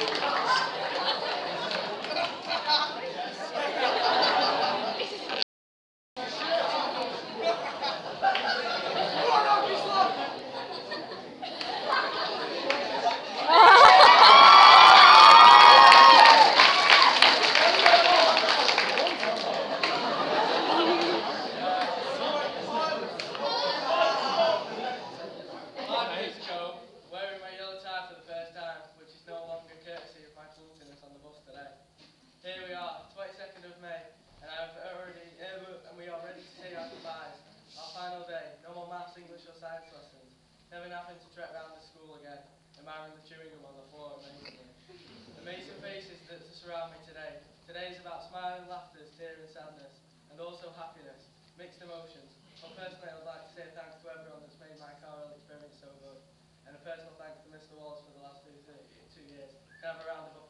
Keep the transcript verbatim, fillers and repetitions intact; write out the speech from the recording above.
Here we are, twenty-second of May, and I've already, uh, and we are ready to say our goodbyes. Our final day, no more maths, English or science lessons. Never having to trek round the school again, admiring the chewing gum on the floor amazingly. Amazing faces that surround me today. Today is about smiling, laughter, tears and sadness, and also happiness, mixed emotions. But personally, I would like to say thanks to everyone that's made my Carr experience so good, and a personal thanks to Mister Wallace for the last two, two years. Can I have a round of applause?